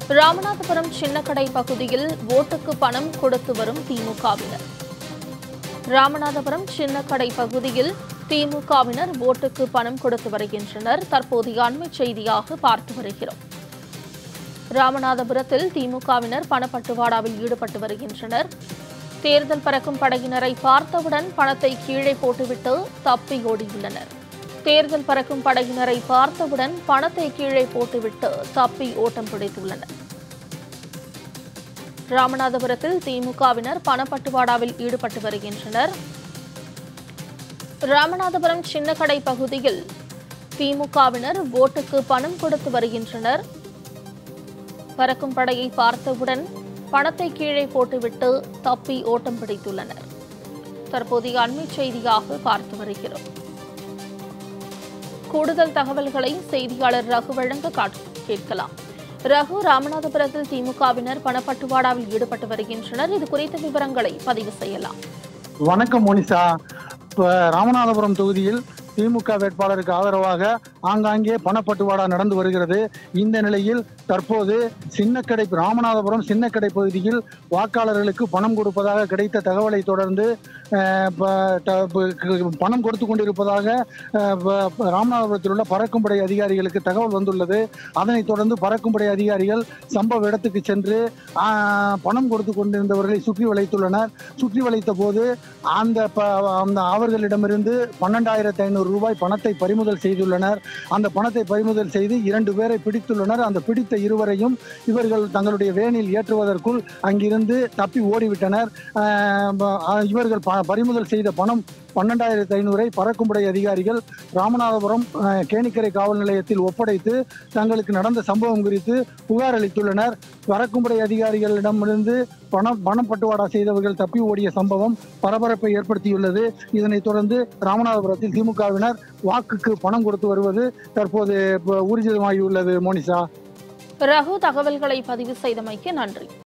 ராமநாதபுரம் சின்னக்கடை பகுதியில் ஓட்டுக்கு பணம் கொடுத்து வரும் திமுகவினர். ராமநாதபுரம் சின்னக்கடை பகுதியில் திமுகவினர் ஓட்டுக்கு பணம் கொடுத்து வருகின்றனர். தற்போதைய அண்மை செய்தியாக பார்த்து வருகிறோம். ராமநாதபுரத்தில் திமுகவினர் பணப்பட்டுவாடாவில் ஈடுபட்டு வருகின்றனர். தேர்தல் பறக்கும் படையினரை பார்த்தவுடன் பணத்தை கீழே போட்டுவிட்டு தப்பி ஓடியுள்ளனர். தேர்தல் பறக்கும் படையினரை பார்த்தவுடன் பணத்தை கீழே போட்டுவிட்டு தப்பி ஓட்டம் பிடித்துள்ளனர். ராமநாதபுரத்தில் திமுகவினர் பணப்பட்டுவாடாவில் ஈடுபட்டு வருகின்றனர். ராமநாதபுரம் சின்னக்கடை பகுதியில் திமுகவினர் ஓட்டுக்கு பணம் கொடுத்து வருகின்றனர். பறக்கும் படையை பார்த்தவுடன் பணத்தை கீழே போட்டுவிட்டு தப்பி ஓட்டம் பிடித்துள்ளனர். தற்போதைய அண்மை செய்தியாக பார்த்து வருகிறோம். கூடுதல் தகவல்களை செய்தியாளர் ரகு வழங்க கேட்கலாம். ரகு, ராமநாதபுரத்தில் திமுகவினர் பணப்பட்டுவாடாவில் ஈடுபட்டு வருகின்றனர். இது குறித்த விவரங்களை பதிவு செய்யலாம். வணக்கம் மோனிஷா. ராமநாதபுரம் தொகுதியில் திமுக வேட்பாளருக்கு ஆதரவாக ஆங்காங்கே பணப்பட்டுவாடா நடந்து வருகிறது. இந்த நிலையில் தற்போது ராமநாதபுரம் சின்னக்கடை பகுதியில் வாக்காளர்களுக்கு பணம் கொடுப்பதாக கிடைத்த தகவலை தொடர்ந்து பணம் கொடுத்து கொண்டிருப்பதாக ராமநாதபுரத்தில் உள்ள பறக்கும்படை அதிகாரிகளுக்கு தகவல் வந்துள்ளது. அதனைத் தொடர்ந்து பறக்கும்படை அதிகாரிகள் சம்பவ இடத்துக்கு சென்று பணம் கொடுத்து கொண்டிருந்தவர்களை சுற்றி வளைத்துள்ளனர். சுற்றி வளைத்த போது அவர்களிடமிருந்து 12,500 ரூபாய் பணத்தை பறிமுதல் செய்துள்ளனர். அந்த பணத்தை பறிமுதல் செய்து 2 பேரை பிடித்துள்ளனர். அந்த பிடித்த இருவரையும் இவர்கள் தங்களுடைய வேனில் ஏற்றுவதற்குள் அங்கிருந்து தப்பி ஓடிவிட்டனர். இவர்கள் பறிமுதல் செய்த பணம் 12,500 பறக்கும்படை அதிகாரிகள் ராமநாதபுரம் கேணிக்கரை காவல் நிலையத்தில் ஒப்படைத்து தங்களுக்கு நடந்த சம்பவம் குறித்து புகார் அளித்துள்ளனர். பறக்கும்படை அதிகாரிகளிடமிருந்து பணம் பட்டுவாடா செய்தவர்கள் தப்பி ஓடிய சம்பவம் பரபரப்பை ஏற்படுத்தியுள்ளது. இதனைத் தொடர்ந்து ராமநாதபுரத்தில் திமுகவினர் வாக்குக்கு பணம் கொடுத்து வருவது தற்போது ஊர்ஜிதமாகியுள்ளது. மோனிஷா. ரகு, தகவல்களை பதிவு செய்தமைக்கு நன்றி.